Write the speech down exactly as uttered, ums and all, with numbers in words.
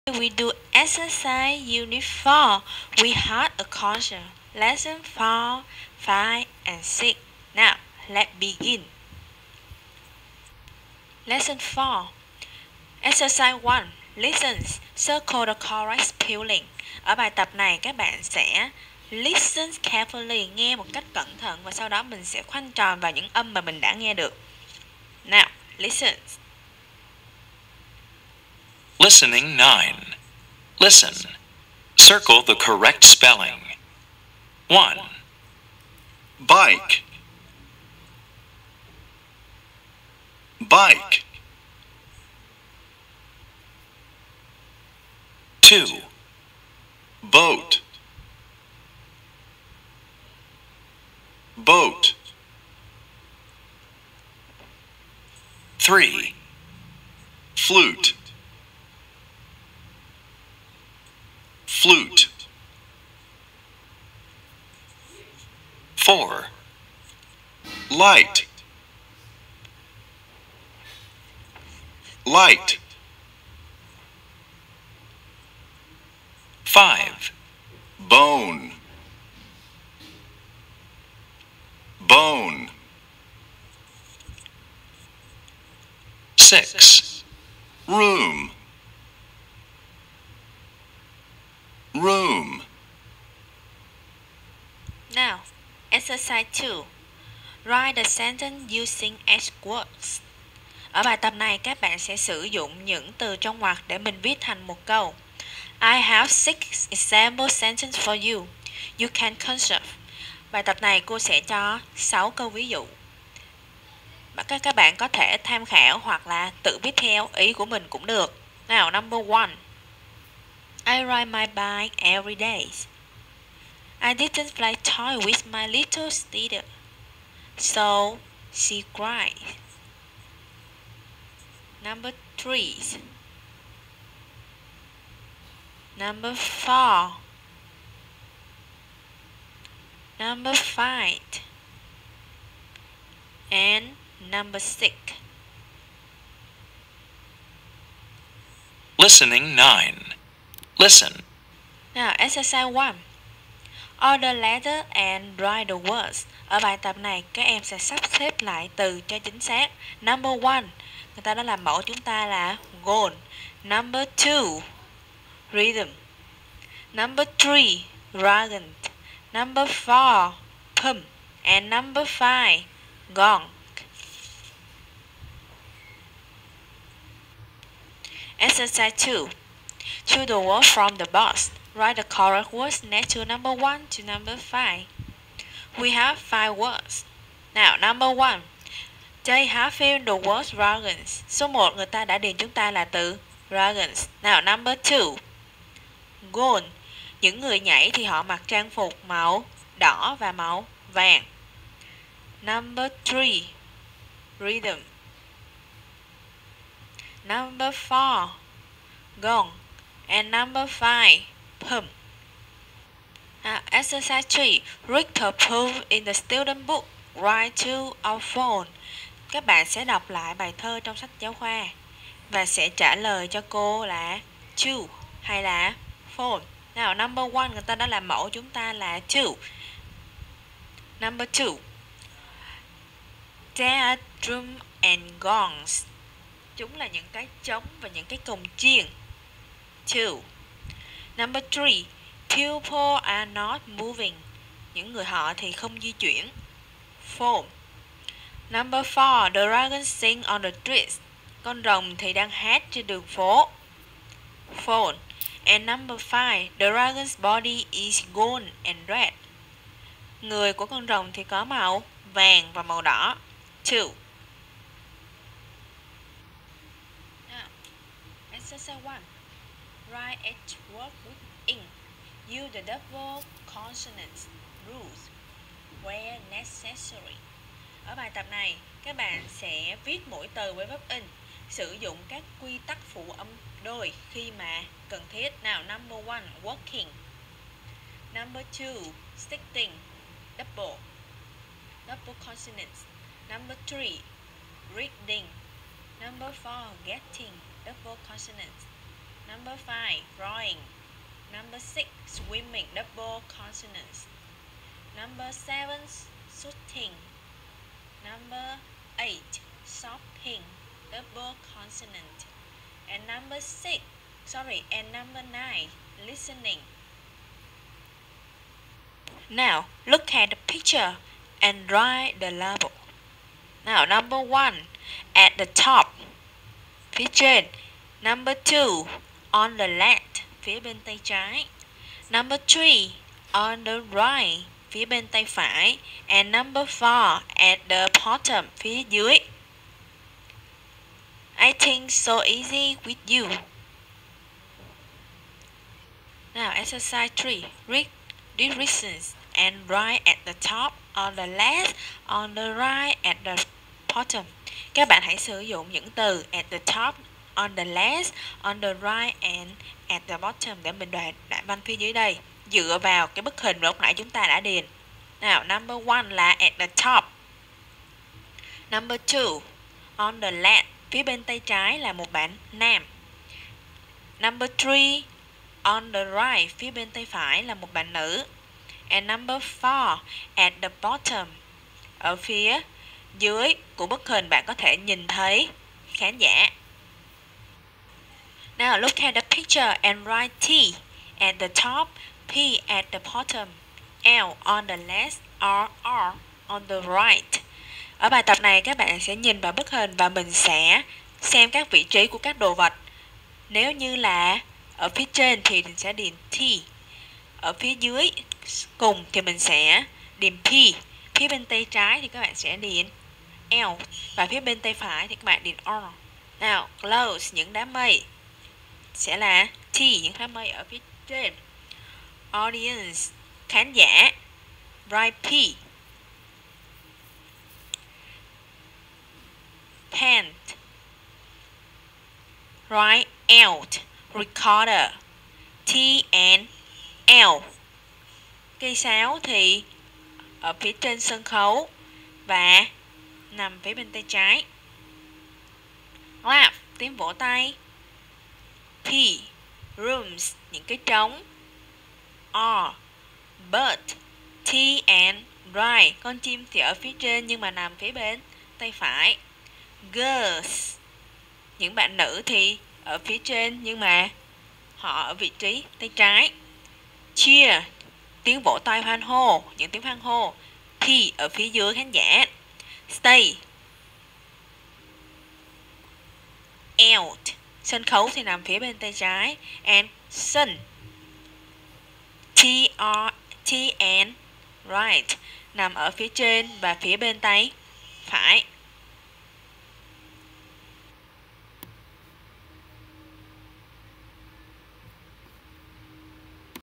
We do exercise unit four. We had a concert. Lesson four, five, and six. Now, let's begin. Lesson four. Exercise one. Listen. Circle the correct spelling. Ở bài tập này các bạn sẽ listen carefully, nghe một cách cẩn thận và sau đó mình sẽ khoanh tròn vào những âm mà mình đã nghe được. Now, listen. Listening nine. Listen. Circle the correct spelling. one. Bike. Bike. two. Boat. Boat. three. Flute. Flute. four. Light. Light. five. Bone. Bone. six. Room. Room. Now, exercise two. Write the sentence using S words. Ở bài tập này các bạn sẽ sử dụng những từ trong ngoặc để mình viết thành một câu. I have six example sentences for you. You can consult. Bài tập này cô sẽ cho sáu câu ví dụ. Các các bạn có thể tham khảo hoặc là tự viết theo ý của mình cũng được. Nào, number one. I ride my bike every day. I didn't play toy with my little sister, so she cried. Number three. Number four. Number five. And number six. Listening nine. Listen. Now, exercise one. Order letter and write the words. Ở bài tập này, các em sẽ sắp xếp lại từ cho chính xác. Number one, người ta đã làm mẫu chúng ta là gone. Number two, rhythm. Number three, dragon. Number four, pump. And number five, gong. Exercise two. Choose the word from the box. Write the correct words next to number one to number five. We have five words. Now, number one. They have filled the word dragons. Số một người ta đã điền chúng ta là từ dragons. Now, number two. Gold. Những người nhảy thì họ mặc trang phục màu đỏ và màu vàng. Number three. Rhythm. Number four. Gong. And number five. Pump. Now, exercise three. Read the proof in the student book. Write to our phone. Các bạn sẽ đọc lại bài thơ trong sách giáo khoa và sẽ trả lời cho cô là to hay là phone. Nào, number one, người ta đã làm mẫu chúng ta là to. Number two. There are drum and gongs. Chúng là những cái trống và những cái cồng chiêng. Two. Number three. People are not moving. Những người họ thì không di chuyển. Four. Number four. The dragon sing on the streets. Con rồng thì đang hát trên đường phố. Four. And number five. The dragon's body is gold and red. Người của con rồng thì có màu vàng và màu đỏ. Two. Now, exercise one. Write each word with ink. Use the double consonants rules where necessary. Ở bài tập này, các bạn sẽ viết mỗi từ với phép in, sử dụng các quy tắc phụ âm đôi khi mà cần thiết. Nào, number one, working. Number two, sitting, double, double consonants. Number three, reading. Number four, getting, double consonants. Number five, drawing. Number six, swimming, double consonants. Number seven, shooting. Number eight, shopping, double consonant. And number six, sorry, and number nine, listening. Now, look at the picture and write the label. Now, number one, at the top, phía trên. Number two, on the left, phía bên tay trái. Number three, on the right, phía bên tay phải. And number four, at the bottom, phía dưới. I think so easy with you. Now, exercise three, read directions and write at the top, on the left, on the right, at the bottom. Các bạn hãy sử dụng những từ at the top, on the left, on the right and at the bottom để mình đoạn đoạn văn phía dưới đây dựa vào cái bức hình mà lúc nãy chúng ta đã điền. Nào, number one là at the top. Number two, on the left, phía bên tay trái là một bạn nam. Number three, on the right, phía bên tay phải là một bạn nữ. And number four, at the bottom, ở phía dưới của bức hình bạn có thể nhìn thấy khán giả. Now look at the picture and write T at the top, P at the bottom, L on the left, R, R on the right. Ở bài tập này các bạn sẽ nhìn vào bức hình và mình sẽ xem các vị trí của các đồ vật. Nếu như là ở phía trên thì mình sẽ điền T. Ở phía dưới cùng thì mình sẽ điền P. Phía bên tay trái thì các bạn sẽ điền L. Và phía bên tay phải thì các bạn điền R. Nào, clouds, những đám mây sẽ là T, những đám mây ở phía trên. Audience, khán giả, write P. Pen, write out. Recorder, T and L. Cây sáo thì ở phía trên sân khấu và nằm phía bên tay trái. Clap, tiếng vỗ tay. P, rooms, những cái trống. R, bird, T and right, con chim thì ở phía trên nhưng mà nằm phía bên tay phải. Girls, những bạn nữ thì ở phía trên nhưng mà họ ở vị trí tay trái. Cheer, tiếng vỗ tay hoan hô, những tiếng hoan hô. P ở phía dưới khán giả. Stage, out, sân khấu thì nằm phía bên tay trái. And sun, T, R, T and right, nằm ở phía trên và phía bên tay phải.